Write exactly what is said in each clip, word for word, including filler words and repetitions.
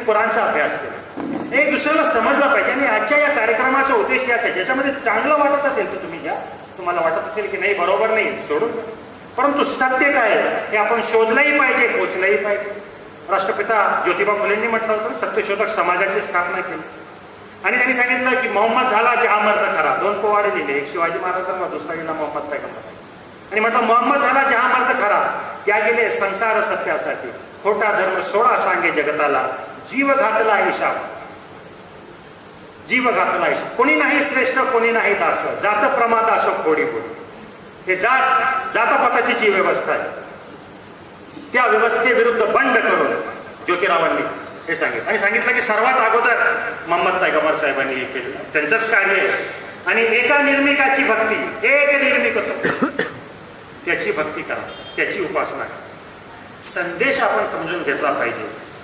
कुराणचा अभ्यास केला, एक दुसऱ्याला समजलं पाहिजे. आणि आजच्या या कार्यक्रमाचा उद्देश याचा आहे, ज्याच्यामध्ये चांगलं वाटत असेल तर तुम्ही घ्या, तुम्हाला वाटत असेल की नाही बरोबर नाही सोडून द्या, परंतु सत्य काय हे आपण शोधलंही पाहिजे, पोचलंही पाहिजे. राष्ट्रपिता ज्योतिबा फुलेंनी म्हटलं होतं सत्यशोधक समाजाची स्थापना केली आणि त्यांनी सांगितलं की मोहम्मद झाला जहा मर्द खरा. दोन पोवाडे लिहिले, एक शिवाजी महाराजांना, दुसरा गेला मोहम्मद पैगंबर. आणि म्हटलं मोहम्मद झाला जहा मर्द खरा, त्या गेले संसार सत्यासाठी, खोटा धर्म सोळा सांगे जगताला, जीव घातला ईशा, जीव घातला ईशा. कोणी नाही श्रेष्ठ कोणी नाही दास, जात प्रमाद असो खोडी बोली. हे जात जातपाताची जी व्यवस्था आहे त्या व्यवस्थेविरुद्ध बंड करून ज्योतिरावांनी हे सांगितलं. आणि सांगितलं की सर्वात अगोदर मोहम्मद पैगंबर साहेबांनी हे केलं, त्यांचंच कार्य आहे. आणि एका निर्मिकाची भक्ती, एक निर्मिक होतो त्याची भक्ती करा, त्याची उपासना करा. संदेश आपण समजून घेतला पाहिजे.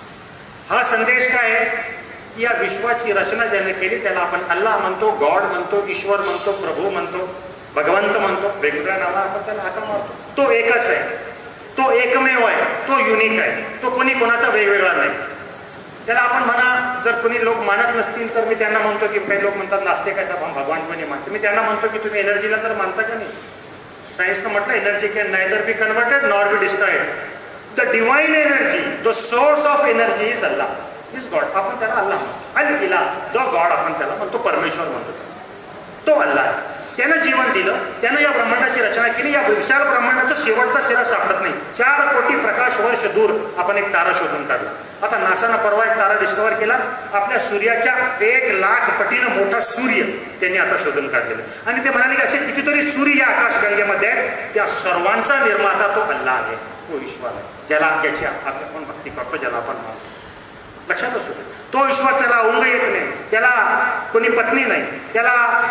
हा संदेश काय आहे? या विश्वाची रचना ज्याने केली त्याला आपण अल्लाह म्हणतो, गॉड म्हणतो, ईश्वर म्हणतो, प्रभू म्हणतो, भगवंत म्हणतो, वेगवेगळ्या नावा आपण त्याला हाका मारतो. तो एकच आहे, तो एकमेव आहे, तो युनिक आहे, तो कोणी कोणाचा वेगवेगळा नाही. त्याला आपण म्हणा, जर कोणी लोक मानत नसतील तर मी त्यांना म्हणतो की काही लोक म्हणतात नास्तिकाचा भगवान कोणी मानते, मी त्यांना म्हणतो की तुम्ही एनर्जीला तर मानता का नाही? सायन्सनं म्हटलं energy can neither be converted nor be destroyed. The divine energy, the source of energy is Allah, is God. आपण त्याला अल्लाह म्हणतो, अल इला, द गॉड आपण त्याला म्हणतो, परमेश्वर म्हणतो, तो अल्लाह आहे. त्यानं जीवन दिलं, त्यानं या ब्रह्मांडाची रचना केली. या विशाल ब्रह्मांडाचा शेवटचा सिरा सापडत नाही. चार कोटी प्रकाश वर्ष दूर आपण एक तारा शोधून काढला. आता नासानं परवा एक तारा डिस्कवर केला, आपल्या सूर्याच्या एक लाख पटीनं मोठा सूर्य त्यांनी आता शोधून काढलेला. आणि ते म्हणाले की असे कितीतरी सूर्य या आकाशगंगेमध्ये आहेत, त्या सर्वांचा निर्माता तो अल्लाह आहे, तो ईश्वर आहे, ज्याला ज्याची आपण भक्ती करतो, ज्याला आपण मानतो. लक्षात असू दे, तो ईश्वर, त्याला उंग येत नाही, त्याला कोणी पत्नी नाही, त्याला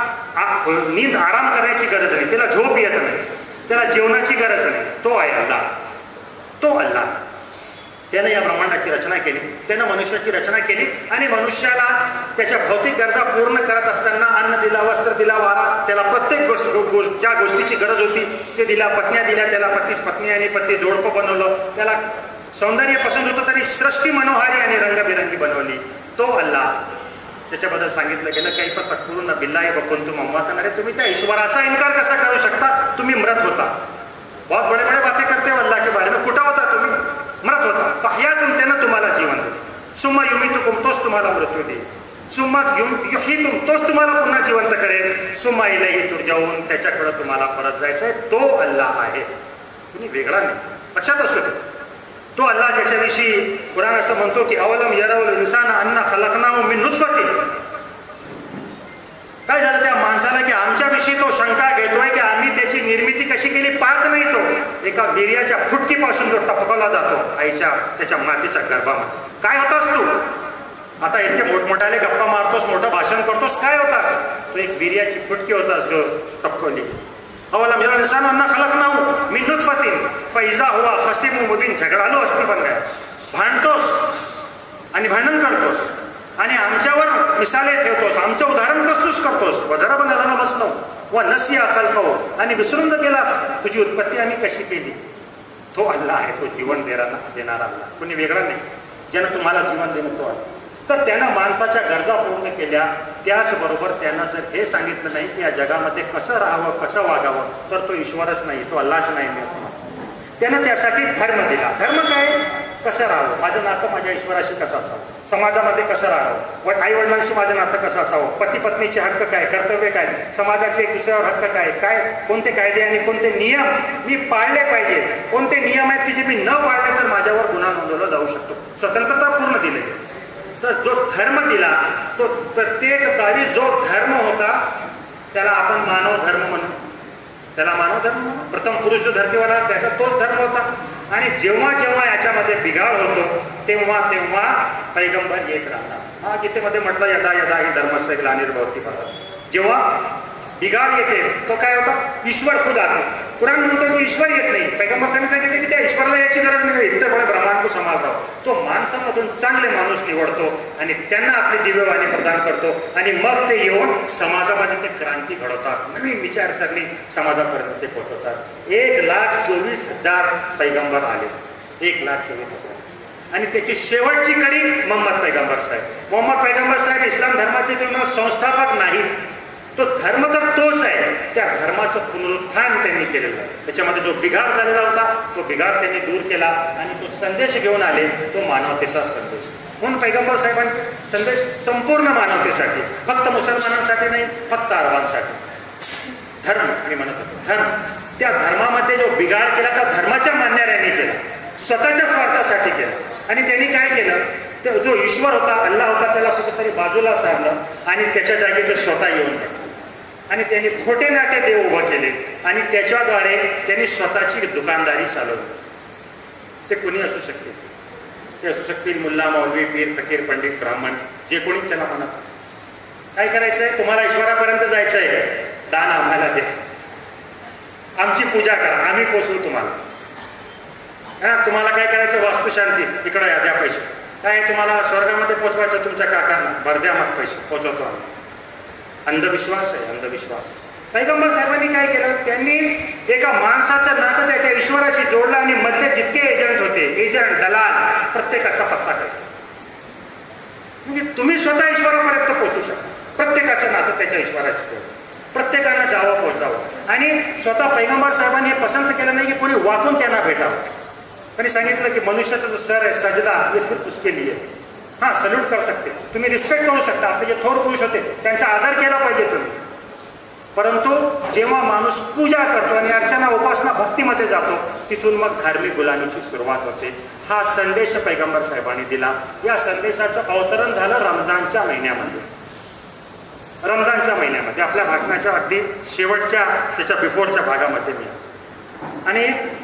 नींद आराम करण्याची गरज नाही, त्याला झोप येत नाही, त्याला जेवणाची गरज नाही. तो आहे अल्लाह, तो अल्लाह. त्यानं या ब्रह्मांडाची रचना केली, त्यानं मनुष्याची रचना केली. आणि मनुष्याला त्याच्या भौतिक गरजा पूर्ण करत असताना अन्न दिला, वस्त्र दिला, वारा, त्याला प्रत्येक गोष्ट ज्या गोष्टीची गरज होती ते दिला. पत्न्या दिल्या त्याला, पतीस पत्नी आणि पती जोडपं बनवलं. त्याला सौंदर्य पसंत होतं तरी सृष्टी मनोहारी आणि रंगबिरंगी बनवली. तो अल्लाह. त्याच्याबद्दल सांगितलं गेलं कैफ तकफुरून बिल्लाहि व कुंतुम अम्वातन. अरे तुम्ही त्या ईश्वराचा इन्कार कसा करू शकता? तुम्ही मृत होता. बहुत बडे बडे बातें करते हो अल्लाह के बारे में. कुठं होता तुम्ही? मृत होता. फहयातुम, त्यानं तुम्हाला जीवन दिलं. सुम्मा युमीतुकुम, तोच तुम्हाला मृत्यू देईल. सुम्मा युहीतुम, तोच तुम्हाला पुन्हा जिवंत करेल. सुम्मा इलैहि तुरजाऊन, त्याच्याकडे तुम्हाला परत जायचं आहे. तो अल्लाह आहे, तुम्ही वेगळा नाही. लक्षात असू दे, तो अल्लाह ज्याच्याविषयी कुराण असं म्हणतो की अवलम यरौल इन्सान अन्ना खलकनाहु मिन नुतफतिन. काय झालं त्या माणसाला की आमच्याविषयी तो शंका घेतोय की आम्ही त्याची निर्मिती कशी केली, पाहत नाही. तो एका वीर्याच्या फुटकीपासून जो टपकवला जातो आईच्या त्याच्या मातेच्या गर्भामध्ये. काय होतास तू? आता इतके मोठमोठ्याने गप्पा मारतोस, मोठं भाषण करतोस, काय होतास? तो एक वीर्याची फुटकी होतास जो टपकवली. अवलम यरौल इन्सान अन्ना खलकनाहु मिन नुतफतिन फैजा हुवा खसीमुन मुबीन. झगडालो असती पण काय, भांडतोस आणि भांडण करतोस आणि आमच्यावर मिसाले ठेवतोस, आमचं उदाहरण प्रस्तुत करतोस. वजरा बनाला बसलो व नसिया कल्पव, आणि विसरून जर गेलास तुझी उत्पत्ती आम्ही कशी केली. तो अल्लाह आहे, तो जीवन देणारा देणारा अल्लाह, कोणी वेगळा नाही. ज्यानं तुम्हाला जीवन देणं तो अल्लाह. तर त्यानं माणसाच्या गरजा पूर्ण केल्या. त्याचबरोबर त्यानं जर हे सांगितलं नाही की या जगामध्ये कसं राहावं, कसं वागावं, तर तो ईश्वरच नाही, तो अल्लाहच नाही मी असं म्हणतो. त्यानं त्यासाठी धर्म दिला. धर्म काय? कसं राहावं, माझं नातं माझ्या ईश्वराशी कसं असावं, समाजामध्ये कसं राहावं, व आई वडिलांशी माझं नातं कसं असावं, पती पत्नीचे हक्क काय, कर्तव्य काय, समाजाचे एक दुसऱ्यावर हक्क काय, काय कोणते कायदे आणि कोणते नियम मी पाळले पाहिजे, कोणते नियम आहेत की जे मी न पाळले तर माझ्यावर गुन्हा नोंदवला जाऊ शकतो. स्वतंत्रता पूर्ण दिली. तर जो धर्म दिला तो प्रत्येक काळी जो धर्म होता त्याला आपण मानव धर्म म्हणू. त्याला मानव धर्म म्हणू. प्रथम पुरुष जो धर्तीवर आला त्याचा तोच धर्म होता. आणि जेव्हा जेव्हा याच्यामध्ये बिघाड होतो तेव्हा तेव्हा पैगंबर येत राहतात. हा गीतेमध्ये म्हटलं यदा यदा ही धर्मस्य ग्लानिर्भवति भारत. जेव्हा बिघाड येते तो काय होता? ईश्वर खुद आता. कुराण म्हणतो की ईश्वर येत नाही. पैगंबर सांगितलं की त्या ईश्वराला याची गरज नाही, इतके बडे ब्रह्मांड को सांभाळतो. तो माणसामधून चांगले माणूस निवडतो आणि त्यांना आपली दिव्यवाणी प्रदान करतो आणि मग ते येऊन समाजामध्ये ते क्रांती घडवतात, नवीन विचारसरणी समाजापर्यंत ते पोहोचवतात. एक लाख चोवीस हजार पैगंबर आले. एक लाख चोवीस हजार आणि त्याची शेवटची कडी मोहम्मद पैगंबर साहेब. मोहम्मद पैगंबर साहेब इस्लाम धर्माचे किंवा संस्थापक नाहीत, तो धर्म तर तोच आहे. त्या धर्माचं पुनरुत्थान त्यांनी केलेलं आहे. त्याच्यामध्ये जो बिघाड झालेला होता तो बिघाड त्यांनी दूर केला आणि तो संदेश घेऊन आले, तो मानवतेचा संदेश. म्हणून पैगंबर साहेबांचे संदेश संपूर्ण मानवतेसाठी, फक्त मुसलमानांसाठी नाही, फक्त अरबांसाठी. धर्म मी म्हणत होतो धर्म, त्या धर्मामध्ये जो बिघाड केला त्या धर्माच्या मान्यऱ्यांनी केला, स्वतःच्या स्वार्थासाठी केला. आणि त्यांनी काय केलं, ते जो ईश्वर होता, अल्लाह होता, त्याला कुठेतरी बाजूला सारलं आणि त्याच्या जागी ते स्वतः येऊन पडले आणि त्यांनी खोटे नाटे देव उभं केले आणि त्याच्याद्वारे त्यांनी स्वतःची दुकानदारी चालवली. ते कोणी असू शकते, ते असू शकतील मुल्ला, मौलवी, पीर, फकीर, पंडित, ब्राह्मण, जे कोणी त्याला म्हणत. काय करायचंय, तुम्हाला ईश्वरापर्यंत जायचंय, दान आम्हाला द्या, आमची पूजा करा, आम्ही पोचवू तुम्हाला. हा, तुम्हाला काय करायचं, वास्तुशांती, इकडं या, द्या पैसे. काय तुम्हाला स्वर्गामध्ये पोचवायचं तुमच्या काकांना, भर द्या मग पैसे, पोचवतो आम्ही. अंधविश्वास आहे, अंधविश्वास. पैगंबर साहेबांनी काय केलं, त्यांनी एका माणसाचं नातं त्याच्या ईश्वराशी जोडलं आणि मधले जितके एजंट होते, एजंट, दलाल, प्रत्येकाचा पत्ता करतो. म्हणजे तुम्ही स्वतः ईश्वरापर्यंत पोहोचू शकता. प्रत्येकाचं नातं त्याच्या ईश्वराशी जोडलं, प्रत्येकानं जावं, पोहोचावं. आणि स्वतः पैगंबर साहेबांनी हे पसंत केलं नाही की कोणी वाकून त्यांना भेटावं. त्यांनी सांगितलं की मनुष्याचा जो सर आहे, सजदा, ये सिर्फ उसके लिए. हां, सल्यूट कर सकते, तुम्ही रिस्पेक्ट करू शकता, आपले जे थोर पुरुष होते त्यांचा आदर केला पाहिजे तुम्ही. परंतु जेव्हा माणूस पूजा करतो आणि अर्चना, उपासना, भक्तीमध्ये जातो, तिथून मग धार्मिक गुलामीची सुरुवात होते. हा संदेश पैगंबर साहेबांनी दिला. या संदेशाचं अवतरण झालं रमजानच्या महिन्यामध्ये. रमजानच्या महिन्यामध्ये आपल्या भाषणाच्या अगदी शेवटच्या, त्याच्या बिफोरच्या भागामध्ये मी. आणि